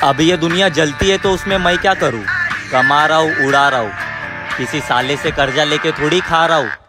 अब ये दुनिया जलती है तो उसमें मैं क्या करूँ। कमा रहा हूँ, उड़ा रहा हूँ, किसी साले से कर्जा लेके थोड़ी खा रहा हूँ।